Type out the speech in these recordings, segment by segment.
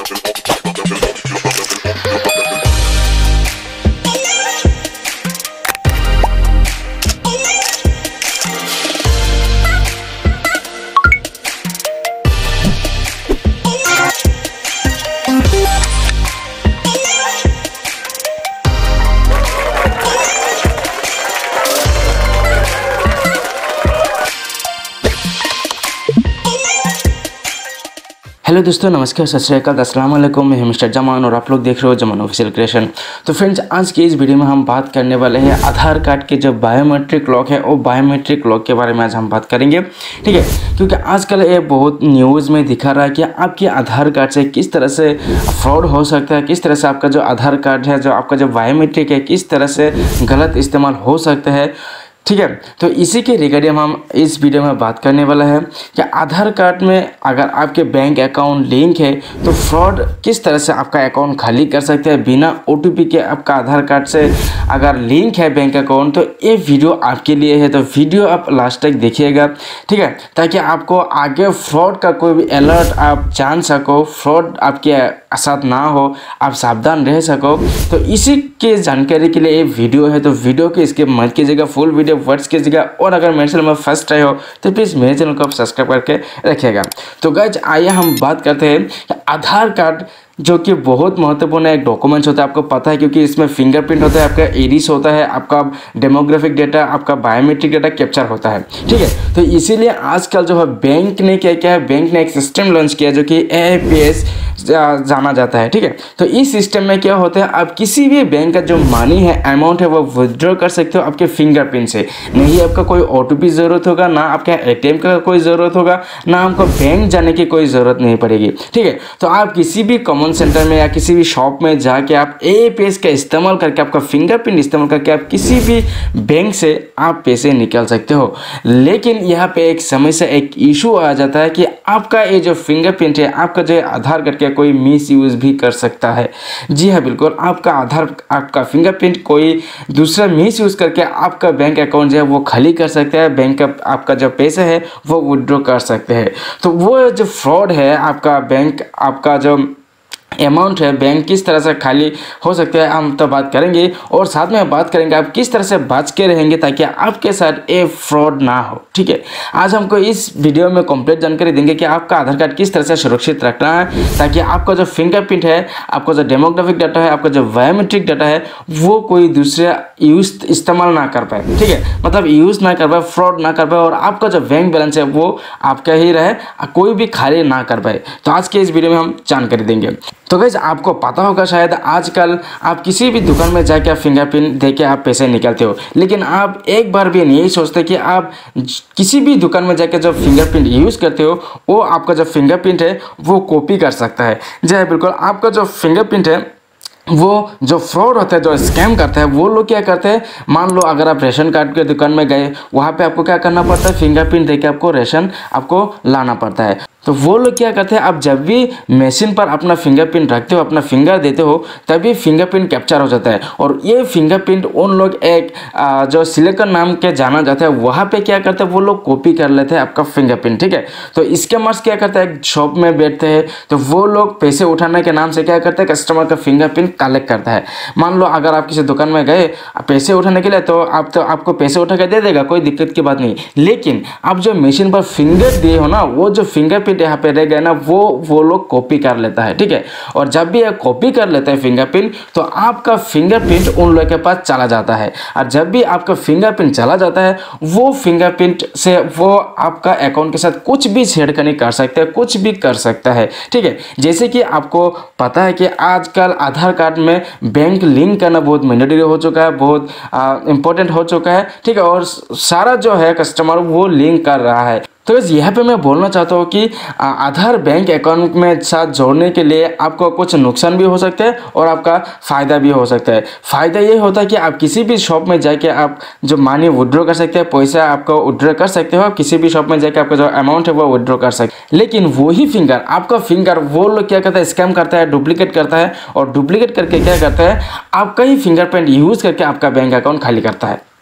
Hello दोस्तों, नमस्कार, सत श्री अकाल, अस्सलाम वालेकुम। मैं मिस्टर जमान और आप लोग देख रहे हो जमान ऑफिशियल क्रिएशन। तो फ्रेंड्स, आज की इस वीडियो में हम बात करने वाले हैं आधार कार्ड के जो बायोमेट्रिक लॉक है वो बायोमेट्रिक लॉक के बारे में आज हम बात करेंगे, ठीक है। क्योंकि आजकल ये बहुत न्यूज़ में दिखा रहा है कि आपके आधार कार्ड से किस तरह से फ्रॉड हो सकता है, किस तरह से आपका जो आधार कार्ड है, जो आपका जो बायोमेट्रिक है, किस तरह से गलत इस्तेमाल हो सकता है, ठीक है। तो इसी के रिगार्डिंग हम इस वीडियो में बात करने वाला है कि आधार कार्ड में अगर आपके बैंक अकाउंट लिंक है तो फ्रॉड किस तरह से आपका अकाउंट खाली कर सकते हैं बिना ओटीपी के। आपका आधार कार्ड से अगर लिंक है बैंक अकाउंट तो ये वीडियो आपके लिए है, तो वीडियो आप लास्ट तक देखिएगा, ठीक है, ताकि आपको आगे फ्रॉड का कोई भी अलर्ट आप जान सको, फ्रॉड आपके साथ ना हो, आप सावधान रह सको। तो इसी के जानकारी के लिए ये वीडियो है, तो वीडियो को इसके मत कीजिएगा, फुल वीडियो वर्ड्स कीजिएगा। और अगर मेरे चैनल में फर्स्ट आए हो तो प्लीज़ मेरे चैनल को आप सब्सक्राइब करके रखिएगा। तो गाइज, आइए हम बात करते हैं आधार कार्ड, जो कि बहुत महत्वपूर्ण एक डॉक्यूमेंट्स होता है, आपको पता है, क्योंकि इसमें फिंगरप्रिंट होता है, आपका एरिस होता है, आपका डेमोग्राफिक डेटा, आपका बायोमेट्रिक डेटा कैप्चर होता है, ठीक है। तो इसीलिए आजकल जो है बैंक ने क्या किया है, बैंक ने एक सिस्टम लॉन्च किया जो कि AIPS जाना जाता है, ठीक है। तो इस सिस्टम में क्या होता है, आप किसी भी बैंक का जो मनी है, अमाउंट है, वो विथड्रॉ कर सकते हो आपके फिंगरप्रिंट से। नहीं आपका कोई OTP ज़रूरत होगा, ना आपका ATM का कोई ज़रूरत होगा, ना आपको बैंक जाने की कोई ज़रूरत नहीं पड़ेगी, ठीक है। तो आप किसी भी सेंटर में या किसी भी शॉप में जाके आप AIPS का इस्तेमाल करके, आपका फिंगरप्रिंट इस्तेमाल करके आप किसी भी बैंक से आप पैसे निकाल सकते हो। लेकिन यहाँ पे एक समस्या, एक इशू आ जाता है कि आपका ये जो फिंगरप्रिंट है, आपका जो आधार कार्ड का कोई मिस यूज़ भी कर सकता है। जी हाँ, बिल्कुल, आपका फिंगरप्रिंट कोई दूसरा मिस यूज़ करके आपका बैंक अकाउंट जो है वो खाली कर सकता है, बैंक का आपका जो पैसा है वो विड्रॉ कर सकते हैं। तो वो जो फ्रॉड है, आपका बैंक, आपका जो अमाउंट है, बैंक किस तरह से खाली हो सकता है, हम तो बात करेंगे। और साथ में बात करेंगे आप किस तरह से बच के रहेंगे ताकि आपके साथ ये फ्रॉड ना हो, ठीक है। आज हमको इस वीडियो में कंप्लीट जानकारी देंगे कि आपका आधार कार्ड किस तरह से सुरक्षित रखना है ताकि आपका जो फिंगरप्रिंट है, आपका जो डेमोग्राफिक डाटा है, आपका जो बायोमेट्रिक डाटा है, वो कोई दूसरा इस्तेमाल ना कर पाए, ठीक है। मतलब यूज़ ना कर पाए, फ्रॉड ना कर पाए, और आपका जो बैंक बैलेंस है वो आपका ही रहे, कोई भी खाली ना कर पाए। तो आज के इस वीडियो में हम जानकारी देंगे। तो गाइस, आपको पता होगा शायद आजकल आप किसी भी दुकान में जाके आप फिंगरप्रिंट देके आप पैसे निकालते हो, लेकिन आप एक बार भी नहीं सोचते कि आप किसी भी दुकान में जाके जो फिंगरप्रिंट यूज़ करते हो वो आपका जो फिंगरप्रिंट है वो कॉपी कर सकता है। जी बिल्कुल, आपका जो फिंगरप्रिंट है वो जो फ्रॉड होता है, जो स्कैम करता है, वो लोग क्या करते हैं, मान लो अगर आप रेशन कार्ड के दुकान में गए, वहाँ पे आपको क्या करना पड़ता है, फिंगरप्रिंट देके आपको रेशन आपको लाना पड़ता है। तो वो लोग क्या करते हैं, आप जब भी मशीन पर अपना फिंगरप्रिंट रखते हो, अपना फिंगर देते हो, तभी फिंगरप्रिंट कैप्चर हो जाता है। और ये फिंगरप्रिंट उन लोग एक जो सिलिकॉन नाम के जाना जाता है, वहाँ पे क्या करते हैं, वो लोग कॉपी कर लेते हैं आपका फिंगरप्रिंट, ठीक है। तो स्कैमर्स क्या करते हैं, शॉप में बैठते हैं, तो वो लोग पैसे उठाने के नाम से क्या करते हैं, कस्टमर का फिंगरप्रिंट कलेक्ट करता है। मान लो अगर आप किसी दुकान में गए पैसे उठाने के लिए, तो आपको पैसे उठा के दे देगा, कोई दिक्कत की बात नहीं। लेकिन आप जो मशीन पर फिंगर दिए हो ना, वो जो फिंगरप्रिंट यहाँ पे रह गया ना, वो लोग कॉपी कर लेता है, ठीक है। और जब भी ये कॉपी कर लेता है फिंगरप्रिंट, तो आपका फिंगरप्रिंट उन लोगों के पास चला जाता है। और जब भी आपका फिंगरप्रिंट चला जाता है, वो फिंगरप्रिंट से वो आपका अकाउंट के साथ कुछ भी छेड़खानी कर सकते हैं, कुछ भी कर सकता है, ठीक है। जैसे कि आपको पता है कि आजकल आधार कार्ड में बैंक लिंक करना बहुत मैंडेटरी हो चुका है, बहुत इंपॉर्टेंट हो चुका है, ठीक है। और सारा जो है कस्टमर वो लिंक कर रहा है। तो इस यहाँ पे मैं बोलना चाहता हूँ कि आधार बैंक अकाउंट में साथ जोड़ने के लिए आपको कुछ नुकसान भी हो सकता है और आपका फ़ायदा भी हो सकता है। फ़ायदा ये होता है कि आप किसी भी शॉप में जाके आप जो मनी विड्रॉ कर सकते हैं, पैसा आपको विड्रॉ कर सकते हो, आप किसी भी शॉप में जाके आपका जो अमाउंट है वो विड्रॉ कर सकते हैं। लेकिन वही फिंगर, आपका फिंगर वो लोग क्या करता है, स्कैम करता है, डुप्लीकेट करता है, और डुप्लीकेट करके क्या करता है, आपका ही फिंगरप्रिंट यूज़ करके आपका बैंक अकाउंट खाली करता है।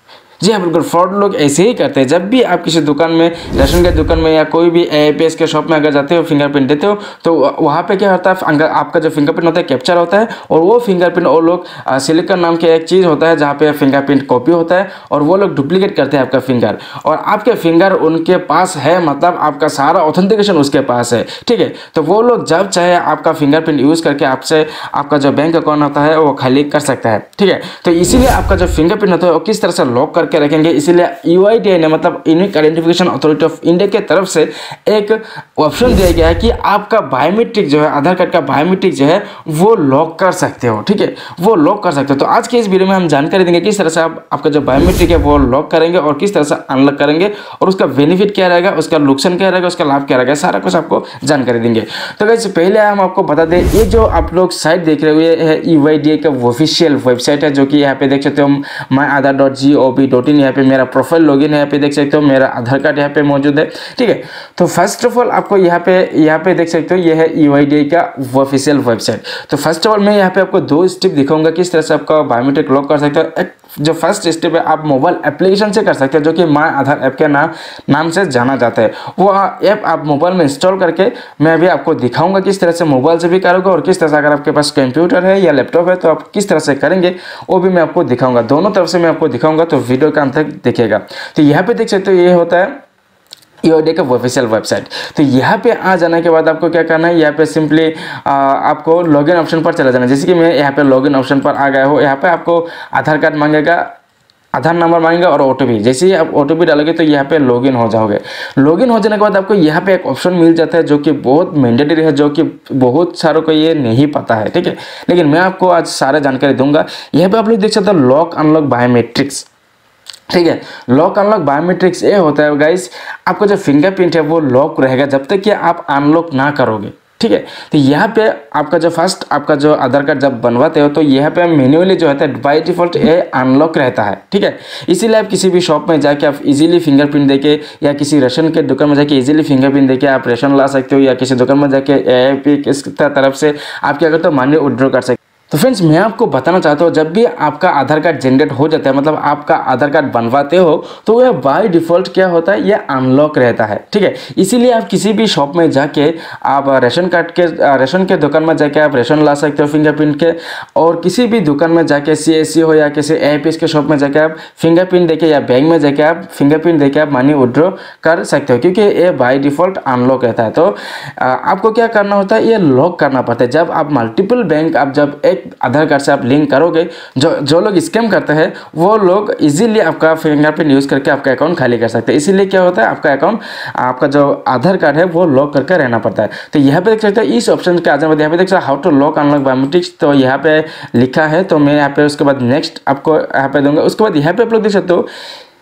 जी हाँ बिल्कुल, फ्रॉड लोग ऐसे ही करते हैं। जब भी आप किसी दुकान में, राशन के दुकान में या कोई भी AIPS के शॉप में अगर जाते हो, फिंगरप्रिंट देते हो, तो वहाँ पे क्या होता है, आपका जो फिंगरप्रिंट होता है कैप्चर होता है, और वो फिंगरप्रिंट वो लोग सिलिकॉन नाम के एक चीज़ होता है जहाँ पे फिंगरप्रिंट कॉपी होता है, और वो लोग डुप्लीकेट करते हैं आपका फिंगर, और आपके फिंगर उनके पास है, मतलब आपका सारा ऑथेंटिकेशन उसके पास है, ठीक है। तो वो लोग जब चाहे आपका फिंगरप्रिंट यूज़ करके आपसे आपका जो बैंक अकाउंट होता है वो खाली कर सकता है, ठीक है। तो इसीलिए आपका जो फिंगरप्रिंट होता है वो किस तरह से लॉक करके रखेंगे, इसीलिए UIDAI ने, मतलब unique identification authority of India के तरफ से एक ऑप्शन दिया गया है कि आपका बायोमेट्रिक जो है, आधार कार्ड का बायोमेट्रिक जो है वो लॉक कर सकते हो, ठीक है, वो लॉक कर सकते हो। तो आज के इस वीडियो में हम जानकारी देंगे किस तरह से आप आपका जो बायोमेट्रिक है वो लॉक करेंगे और किस तरह से अनलॉक करेंगे, और उसका बेनिफिट क्या रहेगा, उसका नुकसान क्या रहेगा, उसका लाभ क्या रहेगा, सारा कुछ आपको जानकारी देंगे। तो गाइस पहले हम आपको बता दें, ये जो आप लोग साइट देख रहे हुए है UIDAI का ऑफिशियल वेबसाइट है, जो कि यहाँ पे देख सकते हो myaadhar.gov.in, यहाँ पे मेरा प्रोफाइल लॉगिन है, यहाँ पे देख सकते हो मेरा आधार कार्ड यहाँ पे मौजूद है, ठीक है। तो फर्स्ट ऑफ ऑल आपको यहाँ पे देख सकते हो ये है UIDAI का ऑफिशियल वेबसाइट। तो फर्स्ट ऑफ ऑल मैं यहाँ पे आपको 2 स्टेप दिखाऊंगा किस तरह से आपका बायोमेट्रिक लॉक कर सकते हो। एक जो फर्स्ट स्टेप है आप मोबाइल एप्लीकेशन से कर सकते हैं, जो कि माय आधार ऐप के नाम से जाना जाता है। वो ऐप आप मोबाइल में इंस्टॉल करके मैं अभी आपको दिखाऊंगा किस तरह से मोबाइल से भी करोगे, और किस तरह से अगर आपके पास कंप्यूटर है या लैपटॉप है तो आप किस तरह से करेंगे वो भी मैं आपको दिखाऊंगा। दोनों तरफ से मैं आपको दिखाऊंगा, तो वीडियो का अंत तक देखिएगा। तो यहाँ पे देख सकते हो ये होता है UIDAI का ऑफिशियल वेबसाइट। तो यहाँ पे आ जाने के बाद आपको क्या करना है, यहाँ पे सिंपली आपको लॉगिन ऑप्शन पर चला जाना है। जैसे कि मैं यहाँ पे लॉगिन ऑप्शन पर आ गया हूँ, यहाँ पे आपको आधार कार्ड मांगेगा, आधार नंबर मांगेगा और OTP। जैसे ही आप OTP डालोगे तो यहाँ पे लॉगिन हो जाओगे। लॉगिन हो जाने के बाद आपको यहाँ पे एक ऑप्शन मिल जाता है जो कि बहुत मैंडेटरी है, जो कि बहुत सारों को ये नहीं पता है, ठीक है, लेकिन मैं आपको आज सारे जानकारी दूंगा। यहाँ पे आप लोग देख सकते हो लॉक अनलॉक बायोमेट्रिक्स, ठीक है। लॉक अनलॉक बायोमेट्रिक्स ये होता है गाइस, आपका जो फिंगरप्रिंट है वो लॉक रहेगा जब तक कि आप अनलॉक ना करोगे, ठीक है। तो यहाँ पे आपका जो फर्स्ट आपका जो आधार कार्ड जब बनवाते हो तो यहाँ पे मैन्युअली जो होता है बाय डिफॉल्ट ये अनलॉक रहता है, ठीक है। इसीलिए आप किसी भी शॉप में जाके आप इजीली फिंगरप्रिंट देके, या किसी राशन के दुकान में जाके इजीली फिंगरप्रिंट देके आप राशन ला सकते हो, या किसी दुकान में जाके AIP इस तरफ से आप क्या करते हो मनी विड्रॉ कर सकते हो। तो फ्रेंड्स मैं आपको बताना चाहता हूँ, जब भी आपका आधार कार्ड जनरेट हो जाता है, मतलब आपका आधार कार्ड बनवाते हो, तो यह बाय डिफ़ॉल्ट क्या होता है, यह अनलॉक रहता है, ठीक है। इसीलिए आप किसी भी शॉप में जाके आप राशन के दुकान में जाके आप राशन ला सकते हो फिंगरप्रिंट के, और किसी भी दुकान में जाके CSC हो या किसी AIPS के शॉप में जाके आप फिंगरप्रिंट देके, या बैंक में जाके आप फिंगरप्रिंट देके आप मनी विड्रॉ कर सकते हो, क्योंकि ये बाय डिफ़ॉल्ट अनलॉक रहता है। तो आपको क्या करना होता है, ये लॉक करना पड़ता है। जब आप मल्टीपल बैंक आप जब एक आधार कार्ड से आप लिंक करोगे, जो लोग स्कैम करते हैं वो लोग इजीली आपका फिंगरप्रिंट यूज़ करके आपका अकाउंट खाली कर सकते हैं। इसीलिए क्या होता है, आपका अकाउंट, आपका जो आधार कार्ड है वो लॉक करके रहना पड़ता है। तो यहाँ पे देख सकते हैं इस ऑप्शन के आधार पर यहाँ पे देख सकते हैं how to lock unlock biometrics, तो यहाँ पे लिखा है। तो मैं यहाँ पे उसके बाद नेक्स्ट आपको यहाँ पे दूंगा। उसके बाद यहाँ पे आप लोग देख सकते हो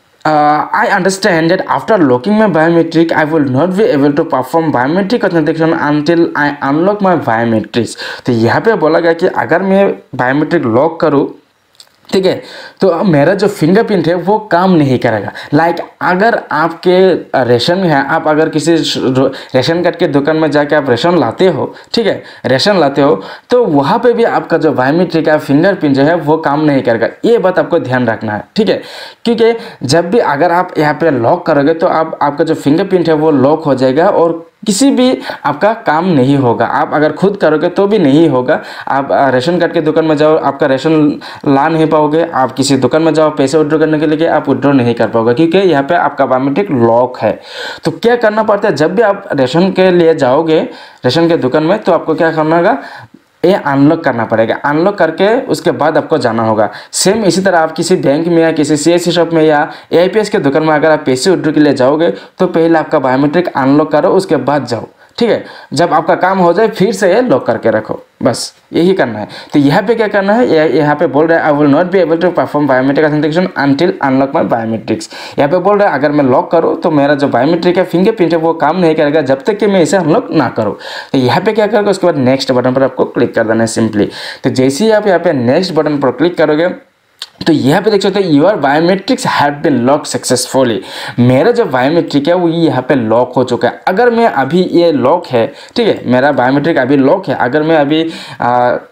I understand that after locking my biometric, I will not be able to perform biometric authentication until I unlock my biometrics। तो यहाँ पे बोला गया कि अगर मैं बायोमेट्रिक लॉक करूँ, ठीक है, तो मेरा जो फिंगरप्रिंट है वो काम नहीं करेगा। लाइक अगर आपके रेशन में है, आप अगर किसी रेशन कार्ड के दुकान में जाके आप रेशन लाते हो, ठीक है, रेशन लाते हो, तो वहाँ पे भी आपका जो बायोमेट्रिक है फिंगरप्रिंट जो है वो काम नहीं करेगा। ये बात आपको ध्यान रखना है, ठीक है, क्योंकि जब भी अगर आप यहाँ पे लॉक करोगे तो आपका जो फिंगरप्रिंट है वो लॉक हो जाएगा, और किसी भी आपका काम नहीं होगा। आप अगर खुद करोगे तो भी नहीं होगा। आप रेशन कार्ड के दुकान में जाओ, आपका रेशन ला नहीं पाओगे। आप किसी दुकान में जाओ पैसे विड्रॉ करने के लिए, आप विड्रॉ नहीं कर पाओगे, क्योंकि यहाँ पे आपका बायोमेट्रिक लॉक है। तो क्या करना पड़ता है, जब भी आप रेशन के लिए जाओगे रेशन के दुकान में, तो आपको क्या करना होगा, ये अनलॉक करना पड़ेगा। अनलॉक करके उसके बाद आपको जाना होगा। सेम इसी तरह आप किसी बैंक में या किसी CSC शॉप में या AIPS के दुकान में अगर आप पैसे विड्रॉ के लिए जाओगे तो पहले आपका बायोमेट्रिक अनलॉक करो, उसके बाद जाओ, ठीक है। जब आपका काम हो जाए फिर से ये लॉक करके रखो, बस यही करना है। तो यहाँ पे क्या करना है, यहाँ पे बोल रहा है I will not be able to perform biometric authentication until unlock my biometrics. यहाँ पे बोल रहा है अगर मैं लॉक करूँ तो मेरा जो बायोमेट्रिक है फिंगरप्रिंट है वो काम नहीं करेगा जब तक कि मैं इसे अनलॉक ना करूँ। तो यहाँ पे क्या करोगे, उसके बाद नेक्स्ट बटन पर आपको क्लिक कर देना है सिंपली। तो जैसे ही आप यहाँ पे नेक्स्ट बटन पर क्लिक करोगे तो यहाँ पे देख सकते हैं your biometrics have been lock successfully. मेरा जो बायोमेट्रिक है वो यहाँ पे लॉक हो चुका है। अगर मैं अभी ये लॉक है, ठीक है, मेरा बायोमेट्रिक अभी लॉक है, अगर मैं अभी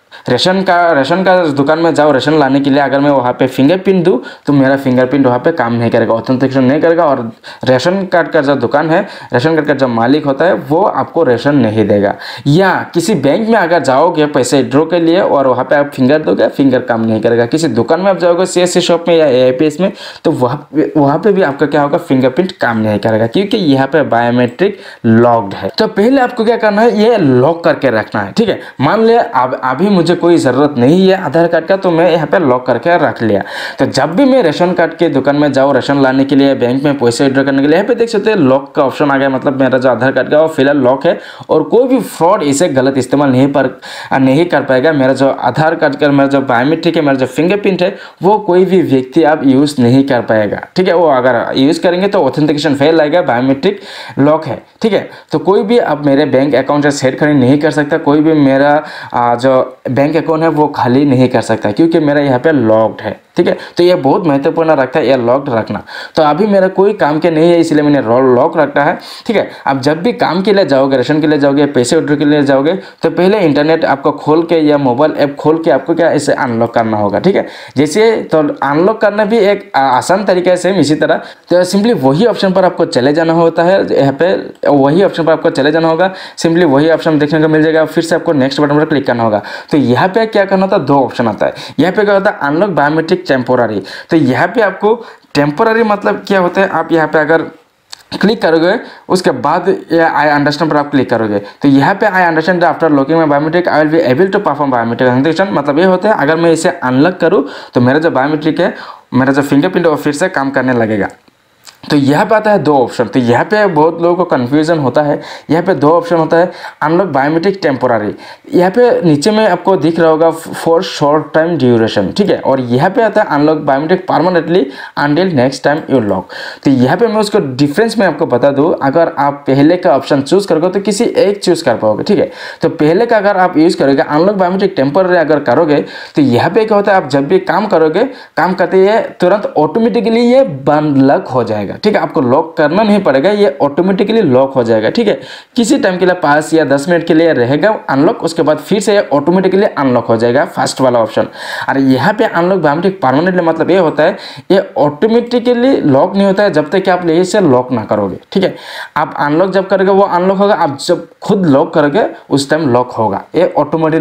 रेशन का दुकान में जाओ रेशन लाने के लिए, अगर मैं वहाँ पे फिंगरप्रिंट दूँ तो मेरा फिंगरप्रिंट वहाँ पे काम नहीं करेगा, ऑथेंटिकेशन नहीं करेगा, और रेशन कार्ड का जो दुकान है, रेशन कार्ड का जो मालिक होता है वो आपको रेशन नहीं देगा। या किसी बैंक में अगर जाओगे पैसे ड्रॉ के लिए और वहाँ पे आप फिंगर दोगे, फिंगर काम नहीं करेगा। किसी दुकान में आप जाओगे CSC शॉप में या AIPS में, तो वहाँ पे भी आपका क्या होगा, फिंगरप्रिंट काम नहीं करेगा, क्योंकि यहाँ पे बायोमेट्रिक लॉक्ड है। तो पहले आपको क्या करना है, ये लॉक करके रखना है, ठीक है। मान लिया अभी मुझे कोई ज़रूरत नहीं है आधार कार्ड का, तो मैं यहाँ पे लॉक करके रख लिया। तो जब भी मैं रेशन कार्ड के दुकान में जाऊँ राशन लाने के लिए, बैंक में पैसे विड्रॉ करने के लिए, यहाँ पे देख सकते हैं लॉक का ऑप्शन आ गया। मतलब मेरा जो आधार कार्ड का वो फिलहाल लॉक है और कोई भी फ्रॉड इसे गलत इस्तेमाल नहीं कर पाएगा। मेरा जो आधार कार्ड का मेरा जो बायोमेट्रिक है, मेरा जो फिंगरप्रिंट है, वो कोई भी व्यक्ति आप यूज़ नहीं कर पाएगा, ठीक है। वो अगर यूज़ करेंगे तो ऑथेंटिकेशन फेल आएगा, बायोमेट्रिक लॉक है, ठीक है। तो कोई भी अब मेरे बैंक अकाउंट से छेड़खानी नहीं कर सकता, कोई भी मेरा जो बैंक अकाउंट है वो खाली नहीं कर सकता, क्योंकि मेरा यहाँ पे लॉक्ड है, ठीक है। तो ये बहुत महत्वपूर्ण रखता है, ये लॉक्ड रखना। तो अभी मेरा कोई काम के नहीं है, इसलिए मैंने लॉक रखा है, ठीक है। अब जब भी काम के लिए जाओगे, रेशन के लिए जाओगे, पैसे विड्रॉ के लिए जाओगे, तो पहले इंटरनेट आपको खोल के या मोबाइल ऐप खोल के आपको क्या इसे अनलॉक करना होगा, ठीक है। जैसे तो अनलॉक करना भी एक आसान तरीका है, सेम इसी तरह। तो सिंपली वही ऑप्शन पर आपको चले जाना होता है, यहाँ पे वही ऑप्शन पर आपको चले जाना होगा, सिंपली वही ऑप्शन देखने को मिल जाएगा। फिर से आपको नेक्स्ट बटन पर क्लिक करना होगा। तो यहाँ पे क्या करना होता है, दो ऑप्शन आता है। यहाँ पे क्या होता है, अनलॉक बायोमेट्रिक टेम्पोररी। तो यहाँ पे आपको टेम्पोररी मतलब क्या होता है, आप यहाँ पे अगर क्लिक करोगे उसके बाद ये आई अंडरस्टैंड पर आप क्लिक करोगे, तो यहाँ पे I understand after locking my biometric I will be able to perform biometric authentication. मतलब ये होता है अगर मैं इसे अनलॉक करूँ तो मेरा जो बायोमेट्रिक है, मेरा जो फिंगरप्रिंट है वो फिर से काम करने लगेगा। तो यहाँ पे आता है दो ऑप्शन। तो यहाँ पे बहुत लोगों को कन्फ्यूजन होता है। यहाँ पे दो ऑप्शन होता है, अनलॉक बायोमेट्रिक टेम्पोररी, यहाँ पे नीचे में आपको दिख रहा होगा फॉर शॉर्ट टाइम ड्यूरेशन, ठीक है। और यहाँ पे आता है unlock biometric permanently until next time you lock. तो यहाँ पे मैं उसको डिफरेंस में आपको बता दूँ, अगर आप पहले का ऑप्शन चूज करोगे तो किसी एक चूज कर पाओगे, ठीक है। तो पहले का अगर आप यूज करोगे अनलॉक बायोमेट्रिक टेम्पोररी अगर करोगे, तो यहाँ पे क्या होता है, आप जब भी काम करोगे, काम करते ही तुरंत ऑटोमेटिकली ये अनलॉक हो जाएगा, ठीक है। आपको लॉक करना नहीं पड़ेगा, ये ऑटोमेटिकली लॉक हो जाएगा, ठीक है। किसी टाइम के लिए 5 या 10 मिनट के लिए रहेगा अनलॉक, उसके बाद फिर से ऑटोमेटिकली अनलॉक हो जाएगा, फर्स्ट वाला ऑप्शन। और यहाँ पे अनलॉक बायोमेट्रिक परमानेंटली मतलब ये होता है, ये ऑटोमेटिकली लॉक नहीं होता है जब तक कि आप इसे लॉक ना करोगे, ठीक है। आप अनलॉक जब करोगे वो अनलॉक होगा, आप जब खुद लॉक करोगे उस टाइम लॉक होगा, ये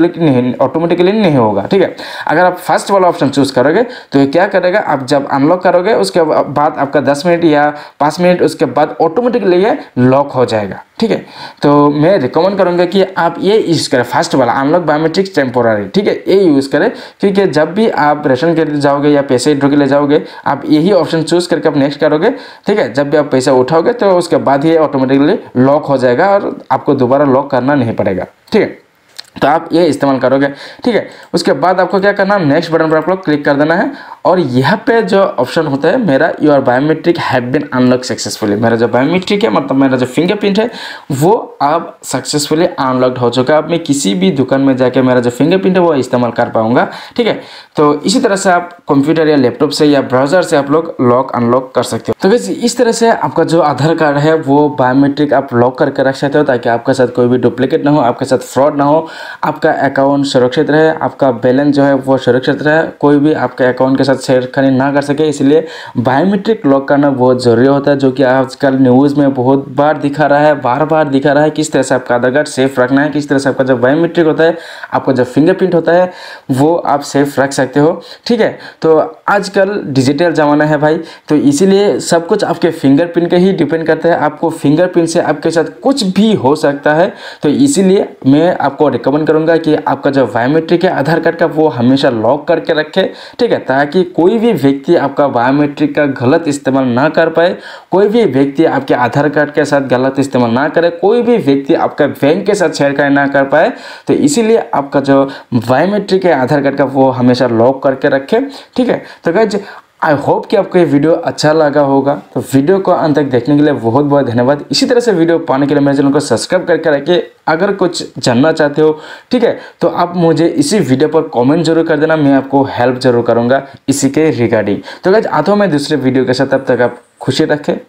ऑटोमेटिकली नहीं होगा, ठीक है। अगर आप फर्स्ट वाला ऑप्शन चूज करोगे तो ये क्या करेगा, आप जब अनलॉक करोगे उसके बाद आपका 10 मिनट या 5 मिनट उसके बाद ऑटोमेटिकली ये लॉक हो जाएगा, ठीक है। तो मैं रिकमेंड करूंगा कि आप ये यूज़ करें, फर्स्ट वाला अनलॉक बायोमेट्रिक टेम्पोररी, ठीक है, ये यूज़ करें। क्योंकि जब भी आप रेशन के लिए जाओगे या पैसे विड्रॉ के लिए जाओगे, आप यही ऑप्शन चूज करके आप नेक्स्ट करोगे, ठीक है। जब भी आप पैसा उठाओगे तो उसके बाद ही ऑटोमेटिकली लॉक हो जाएगा और आपको दोबारा लॉक करना नहीं पड़ेगा, ठीक है। तो आप ये इस्तेमाल करोगे, ठीक है। उसके बाद आपको क्या करना है, नेक्स्ट बटन पर आप लोग क्लिक कर देना है। और यहाँ पे जो ऑप्शन होता है मेरा your biometric have been unlock successfully, मेरा जो बायोमेट्रिक है मतलब मेरा जो फिंगरप्रिंट है वो अब सक्सेसफुली अनलॉक्ड हो चुका है। अब मैं किसी भी दुकान में जाके मेरा जो फिंगरप्रिंट है वो इस्तेमाल कर पाऊंगा, ठीक है। तो इसी तरह से आप कंप्यूटर या लैपटॉप से या ब्राउजर से आप लोग लॉक अनलॉक कर सकते हो। तो वैसे इस तरह से आपका जो आधार कार्ड है वो बायोमेट्रिक आप लॉक करके रख सकते हो, ताकि आपके साथ कोई भी डुप्लीकेट ना हो, आपके साथ फ्रॉड ना हो, आपका अकाउंट सुरक्षित रहे, आपका बैलेंस जो है वो सुरक्षित रहे, कोई भी आपके अकाउंट के साथ छेड़खानी ना कर सके। इसलिए बायोमेट्रिक लॉक करना बहुत ज़रूरी होता है, जो कि आजकल न्यूज़ में बहुत बार दिखा रहा है, बार बार दिखा रहा है किस तरह से आपका आधार कार्ड सेफ रखना है, किस तरह से आपका जो बायोमेट्रिक होता है, आपका जो फिंगरप्रिंट होता है वो आप सेफ रख सकते हो, ठीक है। तो आजकल डिजिटल ज़माना है भाई, तो इसीलिए सब कुछ आपके फिंगरप्रिंट के ही डिपेंड करता है। आपको फिंगरप्रिंट से आपके साथ कुछ भी हो सकता है, तो इसीलिए मैं आपको रिकमेंड करूंगा कि आपका जो बायोमेट्रिक है आधार कार्ड का वो हमेशा लॉक करके रखें, ठीक है, ताकि कोई भी व्यक्ति आपका बायोमेट्रिक का गलत इस्तेमाल ना कर पाए, कोई भी व्यक्ति आपके आधार कार्ड के साथ गलत इस्तेमाल ना करे, कोई भी व्यक्ति आपका बैंक के साथ छेड़खानी ना कर पाए। तो इसीलिए आपका जो बायोमेट्रिक है आधार कार्ड का वो हमेशा लॉक करके रखें, ठीक है। तो गाइस आई होप कि आपको ये वीडियो अच्छा लगा होगा। तो वीडियो को अंत तक देखने के लिए बहुत बहुत धन्यवाद। इसी तरह से वीडियो पाने के लिए मेरे चैनल को सब्सक्राइब करके रखिए। अगर कुछ जानना चाहते हो, ठीक है, तो आप मुझे इसी वीडियो पर कमेंट जरूर कर देना, मैं आपको हेल्प जरूर करूंगा इसी के रिगार्डिंग। तो गाइस आता हूं मैं दूसरे वीडियो के साथ, तब तक आप खुशी रखें।